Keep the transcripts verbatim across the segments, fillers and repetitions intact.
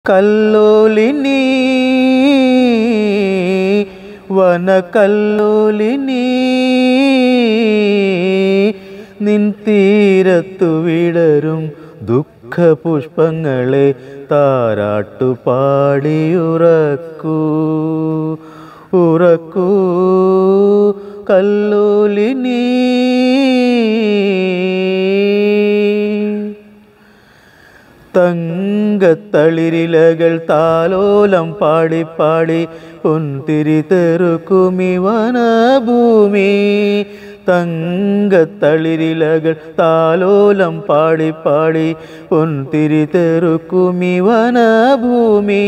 കല്ലോലിനി വനകല്ലോലിനി നിൻ തീരത്തു വിടരും ദുഃഖപുഷ്പങ്ങളെ താരാട്ടു പാടിയുറക്കൂ ഉറക്കൂ കല്ലോലിനി. തങ്കത്തളിരിലകൾ താലോലം പാടി പാടി പൊൻതിരി തെറുക്കുമി വനഭൂമി. തങ്കത്തളിരിലകൾ താലോലം പാടി പാടി പൊൻതിരി തെറുക്കുമി വനഭൂമി.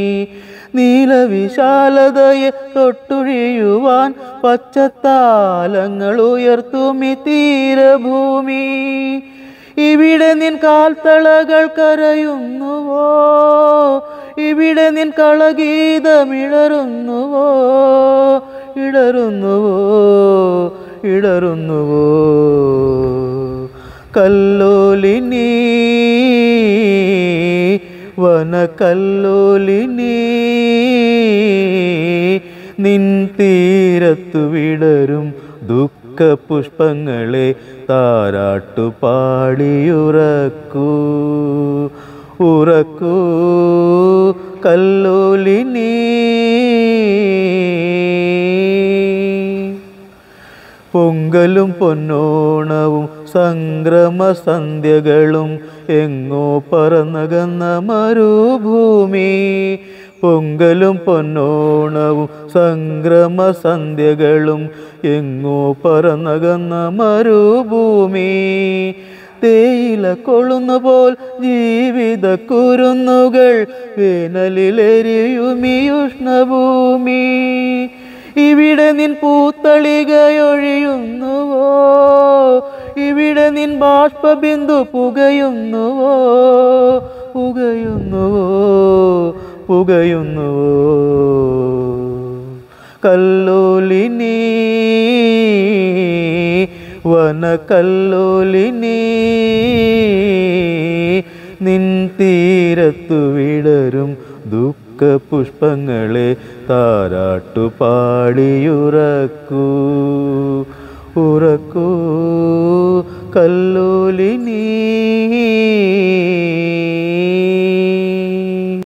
നീലവിശാലതയെ തൊട്ടുഴിയുവാൻ പച്ചത്താലങ്ങൾ ഉയർത്തുമി തീരഭൂമി. ഇവിടെ നിൻ കാൽത്തളകൾ കരയുന്നുവോ, ഇവിടെ നിൻ കളഗീതമിടറുന്നുവോ, ഇടറുന്നുവോ ഇടറുന്നുവോ കല്ലോലിനി വനകല്ലോലിനി നിൻ തീരത്തു വിടരും ദുഃഖപുഷ്പങ്ങളെ താരാട്ടു പാടിയുറക്കൂ ഉറക്കൂ കല്ലോലിനി. പൊങ്കലും പൊന്നോണവും സംക്രമസന്ധ്യകളും എങ്ങോ പറന്നകന്ന മരുഭൂമി. പൊങ്കലും പൊന്നോണവും സംക്രമസന്ധ്യകളും എങ്ങോ പറന്നകന്ന മരുഭൂമി. തേയില കൊള്ളുന്ന പോൽ ജീവിത കുരുന്നുകൾ വേനലിലെരിയുമീ ഉഷ്ണഭൂമി. ഇവിടെ നിൻ പൂത്തളികയൊഴിയുന്നുവോ, ഇവിടെ നിൻ ബാഷ്പബിന്ദു പുകയുന്നുവോ പുകയുന്നുവോ പുകയുന്നുവോ കല്ലോലിനി വനകല്ലോലിനി നിൻ തീരത്തു വിടരും ദുഃഖപുഷ്പങ്ങളെ താരാട്ടു പാടിയുറക്കൂ ഉറക്കൂ കല്ലോലിനി.